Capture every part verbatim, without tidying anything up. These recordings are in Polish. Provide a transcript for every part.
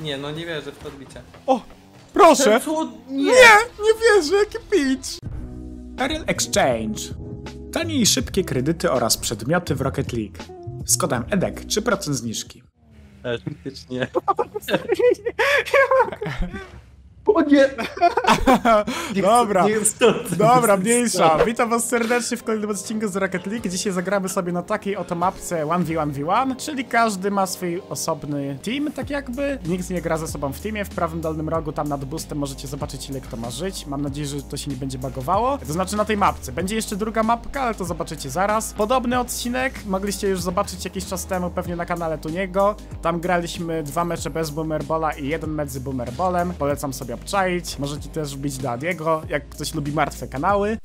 Nie, no nie wierzę w to odbicie. O! Proszę! Co? Nie! Nie! Nie wierzę, jaki pitch! Ariel Exchange. Tanie i szybkie kredyty oraz przedmioty w Rocket League. Z kodem E D E C trzy procent zniżki. Ale faktycznie. O nie! Dobra, nie stąd, dobra, mniejsza. Witam was serdecznie w kolejnym odcinku z Rocket League. Dzisiaj zagramy sobie na takiej oto mapce jeden v jeden v jeden, czyli każdy ma swój osobny team, tak jakby. Nikt nie gra ze sobą w teamie. W prawym dolnym rogu, tam nad boostem możecie zobaczyć, ile kto ma żyć. Mam nadzieję, że to się nie będzie bugowało. To znaczy na tej mapce. Będzie jeszcze druga mapka, ale to zobaczycie zaraz. Podobny odcinek mogliście już zobaczyć jakiś czas temu, pewnie na kanale Tuniego. Tam graliśmy dwa mecze bez Boomerbola i jeden mecz z Boomerbolem. Polecam sobie obczaić. Możecie też wbić do Adiego, jak ktoś lubi martwe kanały.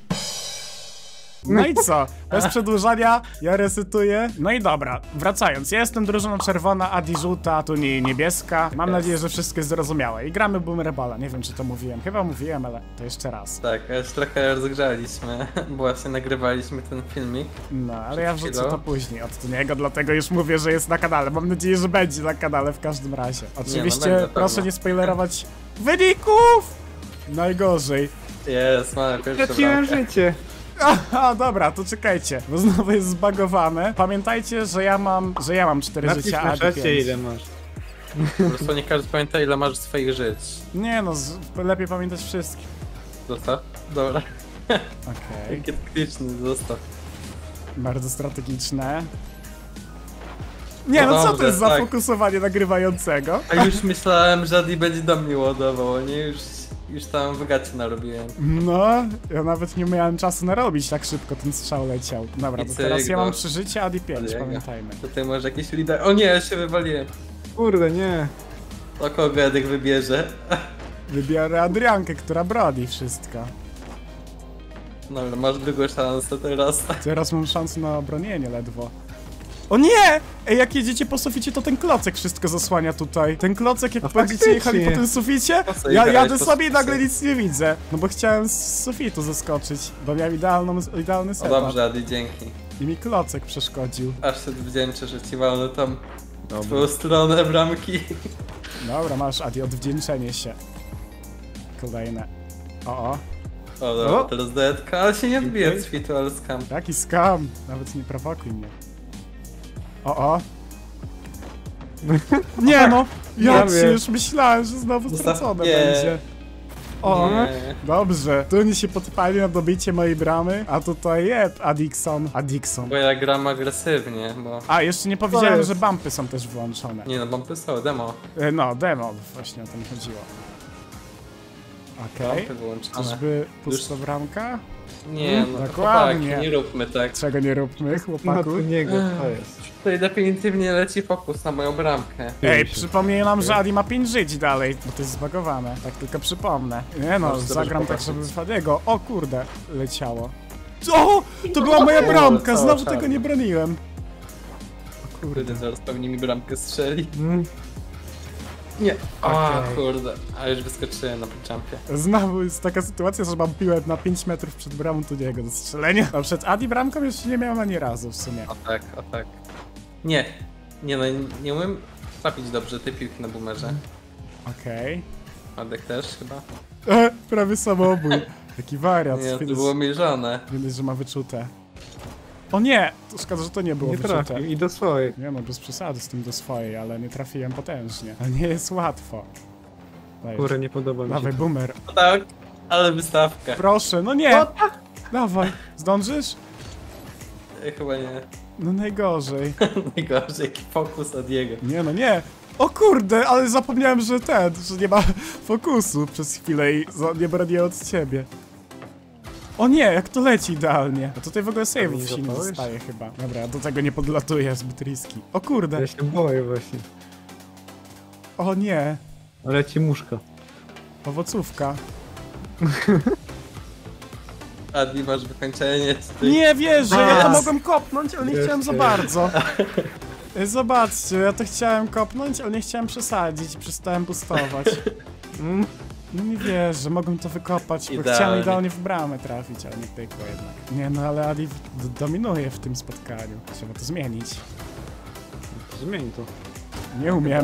No i co? Bez przedłużania, ja resetuję. No i dobra, wracając. Ja jestem drużyną czerwona, Adi żółta, tu nie niebieska. Mam yes. nadzieję, że wszystko jest zrozumiałe. I gramy Boomerbola. Nie wiem, czy to mówiłem. Chyba mówiłem, ale to jeszcze raz. Tak, już trochę rozgrzaliśmy, bo właśnie nagrywaliśmy ten filmik. No, ale ja wrzucę to później od niego, dlatego już mówię, że jest na kanale. Mam nadzieję, że będzie na kanale w każdym razie. Oczywiście nie, no, proszę nie spoilerować wyników! Najgorzej. Jest, mamy pierwsze Straciłem życie. Aha, dobra, to czekajcie, bo znowu jest zbagowane. Pamiętajcie, że ja mam, że ja mam cztery Napisz życia, na a czacie, ile masz. Po prostu nie każdy pamięta, ile masz swoich żyć. Nie no, z, lepiej pamiętać wszystkich. Zostaw? Dobra. Okej. Okay. Jaki taktyczny, zostaw. Bardzo strategiczne. Nie, no, no co dobrze, to jest za tak. fokusowanie nagrywającego? A już myślałem, że Adi będzie do mnie ładował, nie? Już, już tam w gacie narobiłem. No, ja nawet nie miałem czasu narobić, tak szybko ten strzał leciał. Dobra, to teraz ja mam trzy życia, Adi pięć, pamiętajmy. Tutaj może jakiś lider... O nie, ja się wywaliłem. Kurde, nie. O kogo Edek wybierze? Wybiorę Adriankę, która broni wszystko. No ale masz drugą szansę teraz. Teraz mam szansę na obronienie ledwo. O nie! Ej, jak jedziecie po suficie, to ten klocek wszystko zasłania tutaj. Ten klocek, jak no będziecie jechali po tym suficie, ja jadę sobie i nagle nic nie widzę. No bo chciałem z sufitu zaskoczyć, bo miałem idealną, idealny setup. No dobrze, Adi, dzięki. I mi klocek przeszkodził. Aż się wdzięczę, że ci walnę tam w twoją stronę bramki. Dobra, masz, Adi, odwdzięczenie się. Kolejne. O, o. O, dobra, o. Teraz detka, ale się nie wbije z fitu, ale skam. Jaki skam? Nawet nie prowokuj mnie. O, o. Nie no! Ja ci już myślałem, że znowu stracone nie. będzie. O, nie. Dobrze. Tu oni się podpali na dobicie mojej bramy, a tutaj jeb, Adixon. Adixon. Bo ja gram agresywnie, bo... A, jeszcze nie powiedziałem, że bumpy są też włączone. Nie no, bumpy są, demo. No, demo, właśnie o tym chodziło. Okej. Okay. Czyżby pusta bramka? Nie, no dokładnie. Chłopaki, nie róbmy tak. Czego nie róbmy, chłopaku? No, niego, to jest. Tutaj definitywnie leci fokus na moją bramkę. Ej, przypominam, że Adi ma pięć żyć dalej, bo to jest zbagowane. Tak tylko przypomnę. Nie no, Możesz zagram tak, żeby w Adiego. O kurde, leciało. O! To była moja bramka, znowu tego nie broniłem. O kurde, zaraz pewnie mi bramkę strzeli. Mm. Nie. O okay. Kurde, a już wyskoczyłem na jumpie. Znowu jest taka sytuacja, że mam piłę na pięć metrów przed bramą tu niego do strzelenia. A przed Adi bramką jeszcze nie miałem ani razu w sumie. O tak, o tak. Nie, nie no, nie umiem trafić dobrze tej piłki na boomerze. Okej. Okay. Adek też chyba. E, prawie samobój. Taki wariat. Nie, to było mierzone. Widać, że ma wyczute. O nie! To szkoda, że to nie było nie wyczute. Trafił. I do swojej. Nie no, bez przesady z tym do swojej, ale nie trafiłem potężnie. Ale nie jest łatwo. Kurde, nie podoba mi się. Dawaj, boomer. No tak, ale wystawka. Proszę, no nie! Dawaj, zdążysz? Ja chyba nie. No najgorzej. Najgorzej, jaki fokus od jego. Nie no, nie! O kurde, ale zapomniałem, że ten, że nie ma fokusu przez chwilę i nie bronię od ciebie. O nie, jak to leci idealnie. A tutaj w ogóle save'ów się nie dostaje chyba. Dobra, ja do tego nie podlatuję, zbyt riski. O kurde. Ja się boję właśnie. O nie. Leci muszka. Owocówka. Adi, masz wykończenie. Nie wierzę, ja to mogłem kopnąć, ale nie chciałem za bardzo. Zobaczcie, ja to chciałem kopnąć, ale nie chciałem przesadzić i przestałem boostować. Mm. No nie wierzę, mogłem to wykopać, bo idealnie. Chciałem idealnie w bramę trafić, ale nie pykło jednak. Nie no, ale Adi dominuje w tym spotkaniu. Trzeba to zmienić. Zmień to. Nie umiem.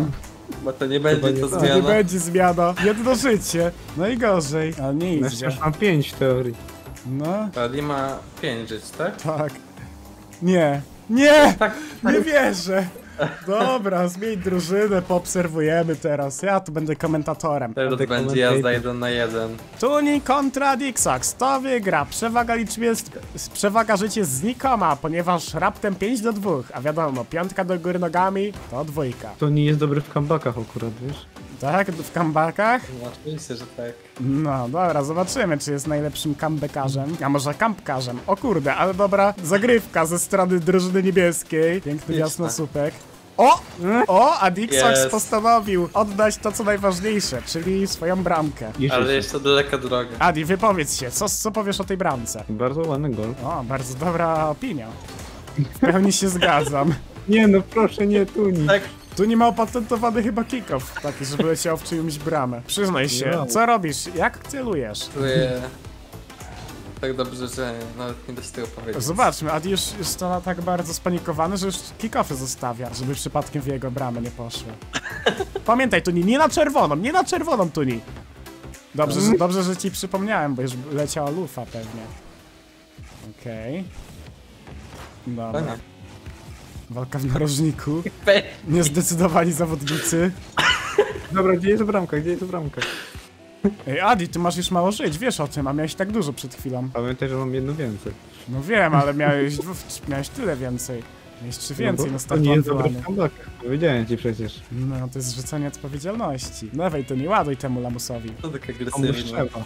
Bo to nie będzie nie to tak. To nie zmiana. będzie zmiana. Jedno życie. Najgorzej. Ale nie Ja idzie. wciąż mam pięć w teorii. No, Ali ma pięć żyć, tak? tak. Nie. Nie! Tak. Nie wierzę. Dobra, zmień drużynę, poobserwujemy teraz. Ja tu będę komentatorem. Teraz Będę będzie jazda komentator. jeden na jeden. Tuni kontra Dixax. To wygra. Przewaga liczby jest... Przewaga życia jest znikoma, ponieważ raptem pięć do dwóch. A wiadomo, piątka do góry nogami to dwójka. To nie jest dobry w comebackach akurat, wiesz? Tak? W comebackkach? No oczywiście, że tak. No, dobra, zobaczymy, czy jest najlepszym comebackarzem. A może campkarzem. O kurde, ale dobra, zagrywka ze strony drużyny niebieskiej. Piękny Liczna. jasnosupek. O! O, a Dixax Jest. postanowił oddać to, co najważniejsze, czyli swoją bramkę. Jeszcze Ale się. jeszcze daleka droga. Adi, wypowiedz się, co, co powiesz o tej bramce? Bardzo ładny gol. O, bardzo dobra opinia. W pełni się zgadzam. Nie no, proszę, nie Tuni. Tak, Tu nie ma opatentowany chyba kick-off, taki, żeby leciał w czyjąś bramę. Przyznaj się, No. co robisz? Jak celujesz? czuję tak dobrze, że nawet nie da się tego powiedzieć. Zobaczmy, Adi już jest to tak bardzo spanikowany, że już kick-offy zostawia, żeby przypadkiem w jego bramę nie poszły. Pamiętaj, Tuni, nie na czerwoną, nie na czerwoną, Tuni. Dobrze, że, dobrze, że ci przypomniałem, bo już leciała lufa pewnie. Okej. Dobra. Fajnie. Walka w narożniku. Pe- Niezdecydowani zawodnicy. Dobra, gdzie jest bramka, gdzie jest bramka? Ej, Adi, ty masz już mało żyć, wiesz o tym, a miałeś tak dużo przed chwilą. Pamiętaj, że mam jedno więcej. No wiem, ale miałeś, dwu- miałeś tyle więcej. Miałeś trzy więcej no, na bo to start nie jest dobry one-to-one. w comebackach. Powiedziałem ci przecież. No, to jest zrzucenie odpowiedzialności. Dawaj, to nie ładuj temu lamusowi. To tak Komuś agresywnie. trzeba.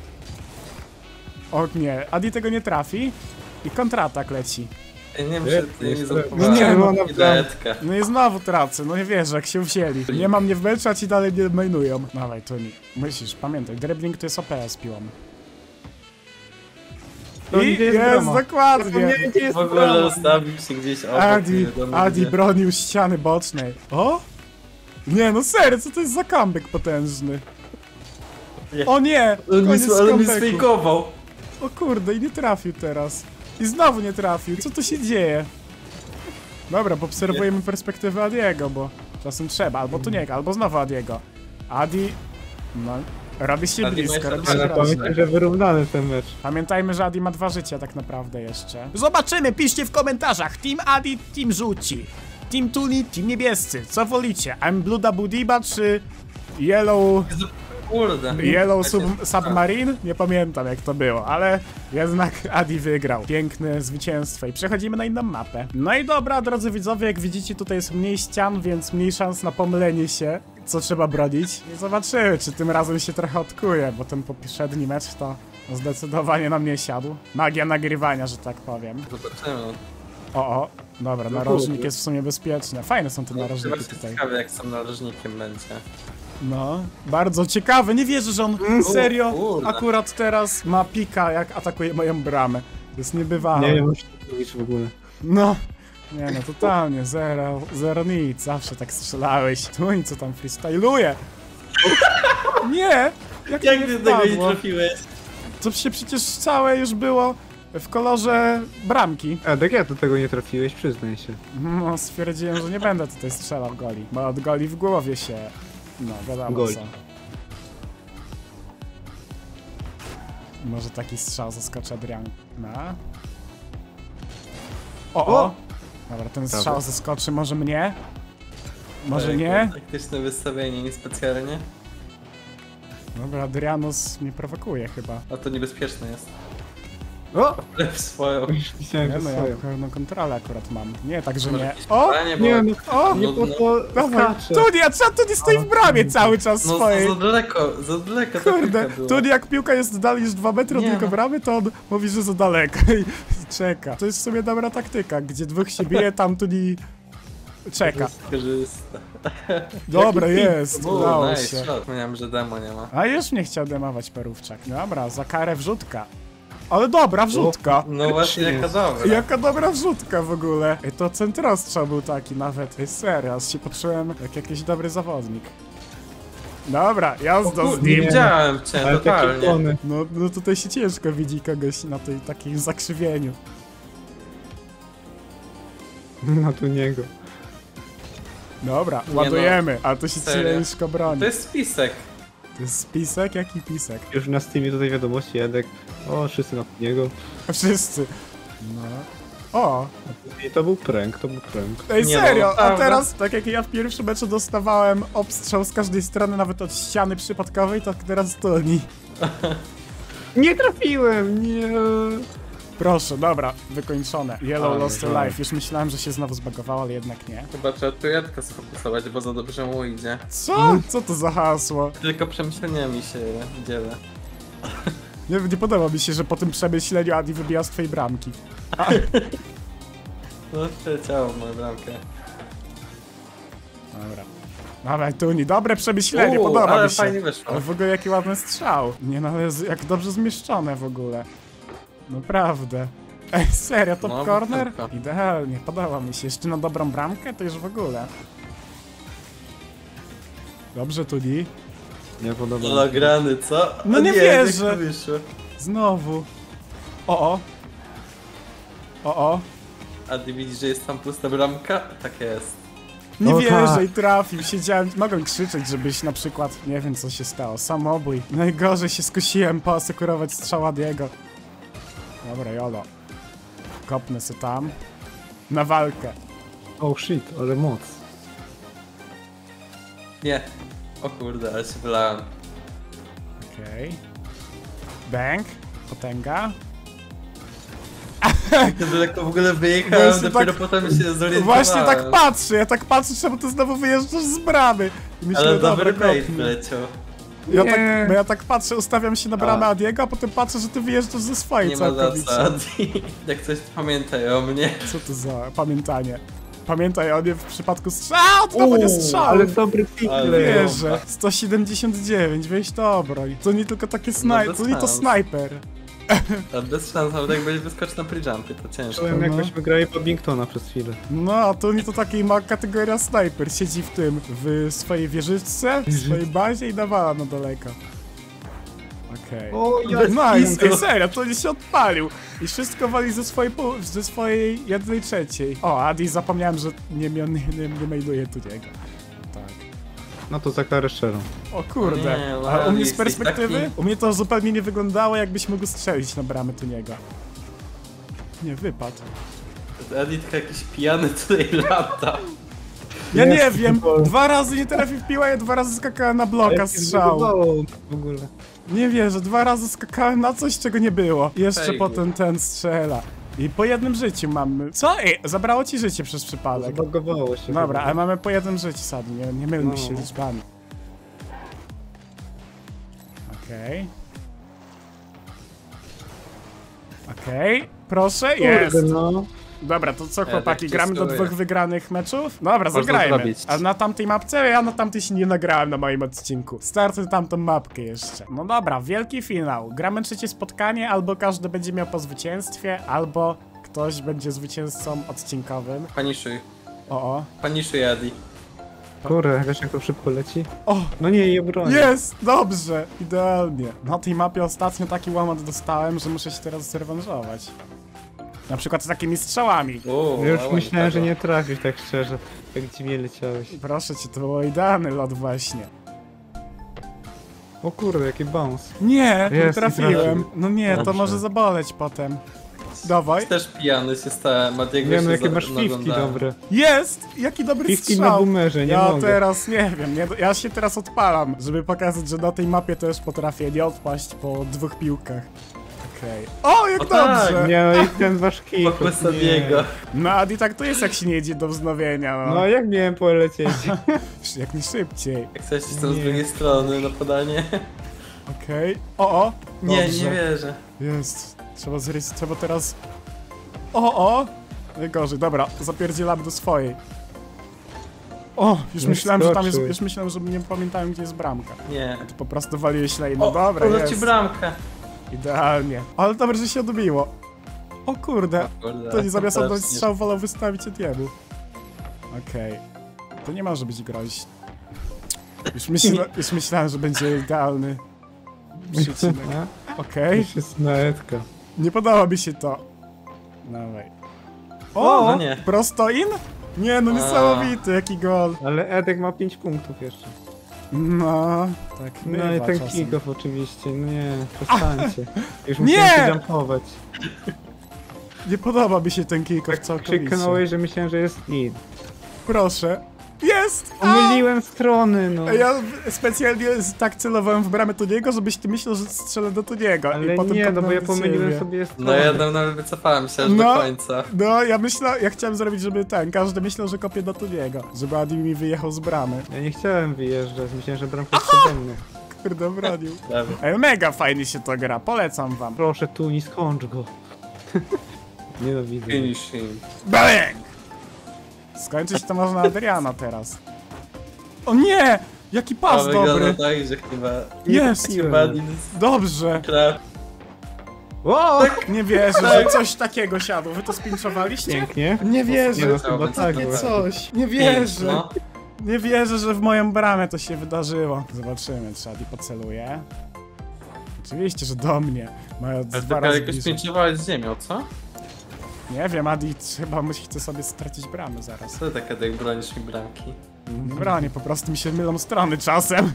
O nie, Adi tego nie trafi i kontratak leci. Ja nie wiem, Nie, czy ty nie nie stref- zapomniałem. No nie, no, no, Ideetka. No i znowu tracę, no nie wierzę, jak się wzięli. Nie mam mnie w meczu, a ci dalej nie mainują. Dawaj, to nie. Musisz, pamiętaj, dribbling to jest O P z piłą. To I gdzie jest jest, brama? dokładnie. Zapomniałem, gdzie jest W ogóle brama. ustawił się gdzieś obok. Adi, nie wiadomo Adi gdzie. bronił ściany bocznej. O? Nie, no serio, co to jest za comeback potężny? Nie. O nie! On mi, Koniec ale mi comebacku. sfejkował. O kurde, i nie trafił teraz. I znowu nie trafił, co tu się dzieje? Dobra, poobserwujemy perspektywę Adiego, bo czasem trzeba, albo tu nie, albo znowu Adiego. Adi, no, robi się Adi blisko, ma robi jeszcze się Ale dwa groźnie. pamiętaj, że wyrównany ten mecz. Pamiętajmy, że Adi ma dwa życia tak naprawdę jeszcze. Zobaczymy, piszcie w komentarzach, Team Adi, Team Żółci, Team Tuni, Team Niebiescy, co wolicie? I'm Blue Dabudiba czy Yellow... Kurde. Yellow Ja sub się- Submarine? Nie pamiętam jak to było, ale jednak Adi wygrał. Piękne zwycięstwo i przechodzimy na inną mapę. No i dobra, drodzy widzowie, jak widzicie tutaj jest mniej ścian, więc mniej szans na pomylenie się, co trzeba bronić. I zobaczymy, czy tym razem się trochę odkuje, bo ten poprzedni mecz to zdecydowanie na mnie siadł. Magia nagrywania, że tak powiem. Zobaczymy. O, o, dobra, No narożnik kurde. jest w sumie bezpieczny. Fajne są te narożniki Właśnie tutaj. ciekawe, jak sam narożnikiem będzie. No, bardzo ciekawe. Nie wierzę, że on serio kurde. akurat teraz ma pika, jak atakuje moją bramę. To jest niebywałe. Nie wiem, co to mówisz w ogóle. No, nie no, totalnie, zero, zero nic. Zawsze tak strzelałeś. Tu i co tam freestyluje. Nie! Jak, Jak to ty nie tego nie wpadło? trafiłeś? To się przecież całe już było w kolorze bramki. A, tak ja do tego nie trafiłeś, przyznaj się. No, stwierdziłem, że nie będę tutaj strzelał goli, bo od goli w głowie się... No, wiadomo Goli. co. Może taki strzał zaskoczy Adriana. O, o! O! Dobra, ten Prawie. strzał zaskoczy może mnie? Może Tak, nie? Taktyczne wystawienie, niespecjalnie. Dobra, Adrianus mnie prowokuje chyba. A to niebezpieczne jest. O! Ale w swoją. Myślałem, Nie że no, ja swoją. pełną kontrolę akurat mam. Nie, także Może nie. jakieś O! podanie, bo- Nie no, O! nie po to Dawaj! skaczę. Tunia, czemu tu nie stoi w bramie cały czas No swojej? za daleko, za daleko ta Kurde, piłka była. tu jak piłka jest dalej niż dwa metry od Nie jego no. bramy, to on mówi, że za daleko i czeka. To jest w sumie dobra taktyka, gdzie dwóch się bije, tam tu nie czeka. Skorzysta. Dobra, Jaki jest, O, udało nice się. shot. Mówiłem, że demo nie ma. A już mnie chciał demować Perówczak. Dobra, za karę wrzutka. Ale dobra wrzutka. No właśnie, jaka dobra. Jaka dobra wrzutka w ogóle. Ej, to centrostrzał był taki nawet. Ej, serio, aż się poczułem jak jakiś dobry zawodnik. Dobra, jazda z Nie nim. widziałem cię, Ale takie totalnie. plony. No, no tutaj się ciężko widzi kogoś na tej takim zakrzywieniu. Na tu niego. Dobra, Nie ładujemy, a to się Serio? ciężko broni. To jest spisek. To jest spisek? Jaki pisek? Już na Steamie tutaj wiadomości, Jadek. O, wszyscy na niego. Wszyscy. No. O! I to był prank, to był prank. Ej, Nie no, serio, a prawda? teraz, tak jak ja w pierwszym meczu dostawałem obstrzał z każdej strony, nawet od ściany przypadkowej, to teraz Toni. Nie trafiłem, nie. Proszę, dobra, wykończone. Yellow Ale lost a żal. life. Już myślałem, że się znowu zbagowało, ale jednak nie. Chyba trzeba tu Jadka sfokusować, bo za dobrze mu idzie. Co? Co to za hasło? Tylko przemyśleniami się dzielę. Nie, nie podoba mi się, że po tym przemyśleniu Adi wybija z twojej bramki. No, przeleciało w moją bramkę. Dobra. Dawaj, Tuni, dobre przemyślenie, Uuu, podoba ale mi się. fajnie wyszło. Ale w ogóle jaki ładny strzał. Nie no, ale z- jak dobrze zmieszczone w ogóle. Naprawdę. Ej, serio, top No, corner? tylko. Idealnie, podoba mi się. Jeszcze na dobrą bramkę, to już w ogóle. Dobrze, Tuni. Nie podoba mi się. Holograny, co? No O nie jak wierzę. to wyszło. Znowu. O, o. O, o. A ty widzisz, że jest tam pusta bramka? Tak jest. Nie O, wierzę tak. i trafił. Siedziałem, mogłem krzyczeć, żebyś na przykład, nie wiem co się stało, samobój. Najgorzej się skusiłem poasekurować strzał Adiego. Dobra, jolo. Kopnę se tam. Na walkę. Oh shit, ale moc. Nie. O kurde, ale się wylałem. Okej. Okay. Bang. Potęga. Jak daleko w ogóle wyjechałem, Właśnie dopiero tak- potem się zorientowałem. Właśnie tak patrzę, ja tak patrzę, czemu ty znowu wyjeżdżasz z bramy. I myślę, Ale dobra, dobry bait kopnę. leciał. Ja Nie. tak, bo ja tak patrzę, ustawiam się na bramę A. Adiego, a potem patrzę, że ty wyjeżdżasz ze swojej Nie ma całkowicie. zasad. Jak coś pamiętaj o mnie. Co to za pamiętanie? Pamiętaj o mnie w przypadku strzału, to nie Uuu, strzał! ale dobry Ale pickle. Wierzę. sto siedemdziesiąt dziewięć, weź to obroń. To nie tylko takie snaj... bez to nie to szans. snajper. A bez szans, nawet jak będzie wyskoczył na pre-jumpie, to ciężko. Czułem No. jakbyśmy grali Paddingtona przez chwilę. No, a to nie to takiej ma kategoria snajper. Siedzi w tym, w swojej wieżyczce, w swojej bazie i nawala na daleko. Okej. O, Bez Nice, kitu. ej serio, to nie się odpalił. I wszystko wali ze swojej, pół- ze swojej jednej trzeciej. O, Adi, zapomniałem, że nie, nie, nie, nie majduje tu niego. Tak. No to za karę szczerą. O kurde, Nie, a u Adi, mnie z jesteś perspektywy, taki- u mnie to zupełnie nie wyglądało, jakbyś mógł strzelić na bramę tu niego. Nie, wypadł. Eddie tylko jakiś pijany tutaj lata. Ja nie Jest, wiem, bo- dwa razy nie trafił w piłę, ja dwa razy skakałem na bloka Jak się strzał. zbugowało w ogóle. Nie wierzę, dwa razy skakałem na coś, czego nie było. I jeszcze Fejgu. potem ten strzela. I po jednym życiu mamy. Co? Ej, zabrało ci życie przez przypadek. Zbugowało się. Dobra, ale mamy po jednym życiu, Sadi, nie, nie mylmy No. się liczbami. Okej. Okej, proszę, jest. Kurde, no. Dobra, to co tak chłopaki, cię gramy do stoję. dwóch wygranych meczów? Dobra, Można zagrajmy. zrobić. A na tamtej mapce? Ja na tamtej się nie nagrałem na moim odcinku. Startuj tamtą mapkę jeszcze. No dobra, wielki finał. Gramy trzecie spotkanie, albo każdy będzie miał po zwycięstwie, albo ktoś będzie zwycięzcą odcinkowym. Paniszuj. O, o. Paniszuj, Eddie. Kurde, wiesz jak to szybko leci? O, No nie, i obroni. jest! Dobrze, idealnie. Na tej mapie ostatnio taki łomot dostałem, że muszę się teraz zrewanżować. Na przykład z takimi strzałami. Uuu, Już ale myślałem, że tego. nie trafisz tak szczerze. Jak dziwnie leciałeś. Proszę cię, to był idealny lot właśnie. O kurde, jaki bounce. Nie, nie Jest, i trafiłem. trafił. No nie, to Dobrze. może zaboleć potem. Dawaj. Też pijany się stałem, Madiego Nie się no, jakie za- masz fifki naglądałem. dobre. Jest! Jaki dobry Fifki na strzał. boomerze, nie Ja mogę. teraz nie wiem, nie, ja się teraz odpalam, żeby pokazać, że na tej mapie też potrafię nie odpaść po dwóch piłkach. Okej. O, jak O tak, dobrze! Nie no, i ten wasz kick. Pokój Sadiego. No, Adi, tak to jest, jak się nie jedzie do wznowienia, no. No jak miałem polecieć? Jak najszybciej. Jak coś jestem z Nie. drugiej strony na podanie. Okej. O, o! Nie, Dobrze. nie wierzę. Jest. Trzeba zrys... Trzeba teraz... O, o! Najgorzej, dobra, zapierdzielamy do swojej. O, już Nie myślałem, że tam jest... skoczył. Już myślałem, że nie pamiętałem, gdzie jest bramka. Nie. A to po prostu waliłeś lane. No O, dobra, poleci jest. bramkę. Idealnie. Ale dobrze, że się odbiło. O kurde. Kurde, To nie zamiast oddać fantastycznie. strzał, wolał wystawić Ediemu. Okej. To nie może być groźne. Już, myśla... już myślałem, że będzie idealny przycinek. Okej. Już jest naetka. Nie podoba mi się to. Dawaj. O, O, no nie. prosto in? Nie no, niesamowity, jaki gol. Ale Edek ma pięć punktów jeszcze. No, tak No bywa i ten czasem. kick-off oczywiście, no nie, przestańcie. Już Nie! musiałem się jumpować. Nie podoba mi się ten kick-off całkowicie. Krzyknąłeś, że myślałem, że jest nic. Proszę. Jest! A! Pomyliłem strony, no. A ja specjalnie tak celowałem w bramę Toniego, żebyś ty myślał, że strzelę do Toniego. Ale i potem nie, no bo kopnąłem ja do pomyliłem ciebie. sobie strony. No ja tam nawet wycofałem się aż No. do końca. No, ja myślałem, ja chciałem zrobić, żeby ten, każdy myślał, że kopię do Toniego. Żeby Adi mi wyjechał z bramy. Ja nie chciałem wyjeżdżać, myślałem, że bramka jest przede mną. Kurde, bronił. Prawie. Ej, mega fajnie się to gra, polecam wam. Proszę tu, nie skończ go. Nienawidzę. Finishing. Bang! Skończyć to można Adriana teraz. O nie! Jaki pas A wygląda dobry! tak, że chyba... Jest! Chyba nic. Dobrze! Krab. O! Nie wierzę, że coś takiego siadło. Wy to spinczowaliście? Pięknie. Nie Nie wierzę! no, chyba tak. Takie właśnie. coś! Nie wierzę! No. Nie wierzę, że w moją bramę to się wydarzyło. Zobaczymy, czy Adi poceluje. Oczywiście, że do mnie. Mają Ale dwa taka razy jakoś bliżej. pięciowałeś z ziemią, co? Nie wiem, Adi chyba musi chce sobie stracić bramę zaraz. Co tak jak bronisz mi bramki? Nie bronię, po prostu mi się mylą strony czasem.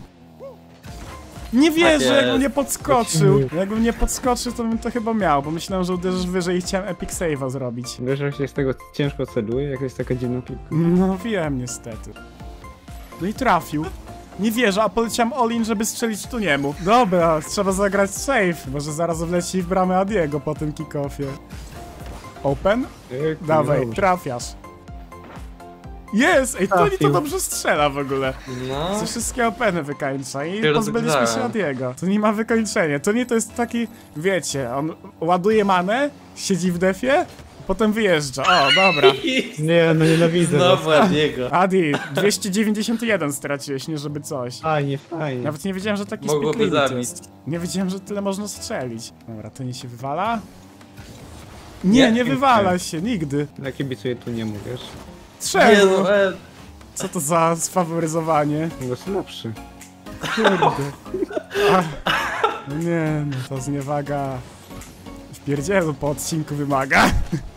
Nie wierzę, jest. jakbym nie podskoczył. Jakbym nie podskoczył, to bym to chyba miał, bo myślałem, że uderzysz wyżej i chciałem epic save'a zrobić. Wiesz, jak się z tego ciężko celuje, jak jest taka dziwna piłka. No wiem, niestety. No i trafił. Nie wierzę, a poleciałem all-in, żeby strzelić tu niemu. Dobra, trzeba zagrać safe, może zaraz wleci w bramę Adiego po tym kick-offie. Open? Ej, Dawaj, dobrze. trafiasz. Jest! Ej, to mi to Trafił. dobrze strzela w ogóle. No. Ze wszystkie openy wykańcza i Się pozbyliśmy się rozgrzałem. Adiego. To nie ma wykończenia. To nie to jest taki, wiecie, on ładuje manę, siedzi w defie, potem wyjeżdża. O, dobra. Nie, no nienawidzę. Znowu Adiego. Adi, dwieście dziewięćdziesiąt jeden straciłeś, nie żeby coś. Fajnie, fajnie. Nawet nie wiedziałem, że taki Mogłoby speed limit zabić. jest. Nie wiedziałem, że tyle można strzelić. Dobra, to nie się wywala? Nie, Nie, nie nie wywala się, nigdy. Ja kibicuję tu nie mówisz. Nie Czemu? no, e, Co to za sfaworyzowanie? Bo jest lepszy. Kurde. Ach, no nie, no to zniewaga. W pierdzielu po odcinku wymaga.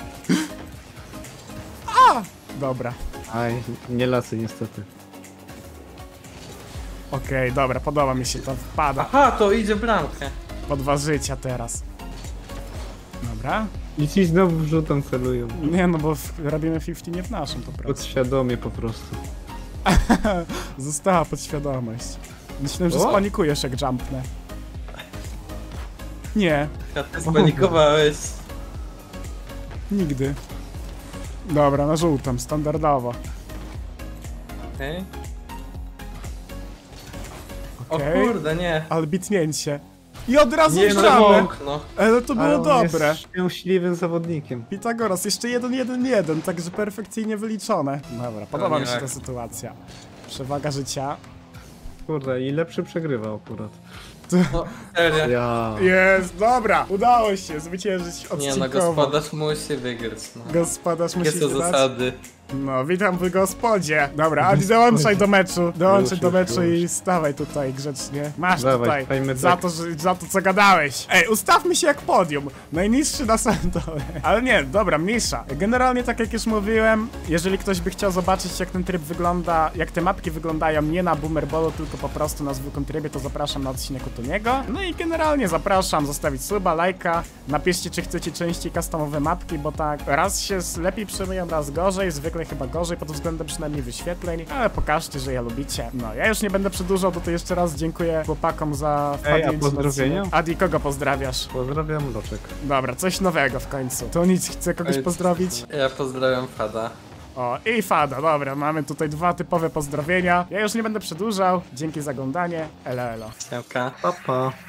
A! Dobra. Aj, nie lasy niestety. Okej, dobra, podoba mi się to. Wpada. aha, to idzie w bramkę. Po dwa życia teraz. Dobra. I ci znowu wrzutam celują. Nie no, bo w, robimy pięćdziesiąt nie w naszym po prostu. Podświadomie po prostu. Została podświadomość. Myślałem, że O! spanikujesz jak jumpnę. Nie, Ja ty spanikowałeś. nigdy. Dobra, na żółtym, standardowo. Okej. O Okej. kurde, nie. Ale bitnięcie. I od razu Nie, w no bramę. okno. Ale to było Ale on dobre. jest szczęśliwym zawodnikiem. Pitagoras, jeszcze jeden, jeden, jeden, także perfekcyjnie wyliczone. Dobra, podoba nie mi się jak. ta sytuacja. Przewaga życia. Kurde, i lepszy przegrywa akurat. No, serio. Ja. Jest, dobra, udało się zwyciężyć Nie no, odcinkowo. gospodarz musi wygrać, no. Gospodarz musi Jakie są wygrać. zasady? No, witam w gospodzie. Dobra, Adi, dołączaj do meczu. Dołączaj Już, do już, meczu już. i stawaj tutaj grzecznie. Masz Dawaj, tutaj fajmy za tak. to, że, za to, co gadałeś. Ej, ustawmy się jak podium. Najniższy na samym dole. Ale nie, dobra, mniejsza. Generalnie, tak jak już mówiłem, jeżeli ktoś by chciał zobaczyć, jak ten tryb wygląda, jak te mapki wyglądają nie na Boomer Ballu, tylko po prostu na zwykłym trybie, to zapraszam na odcinek u Toniego. No i generalnie zapraszam zostawić suba, lajka. Napiszcie, czy chcecie częściej customowe mapki, bo tak raz się z- lepiej przemyją, raz gorzej, zwykle chyba gorzej pod względem przynajmniej wyświetleń, ale pokażcie, że je lubicie. No, ja już nie będę przedłużał, to, to jeszcze raz dziękuję chłopakom za Ej, a wpadnięcie na pozdrowienia? odcinek. Adi, kogo pozdrawiasz? Pozdrawiam, Loczek. Dobra, coś nowego w końcu. To nic, chce kogoś Ej, pozdrowić? Ja pozdrawiam Fada. O, i Fada, dobra, mamy tutaj dwa typowe pozdrowienia. Ja już nie będę przedłużał, dzięki za oglądanie, elo elo. Siemka. Pa, pa.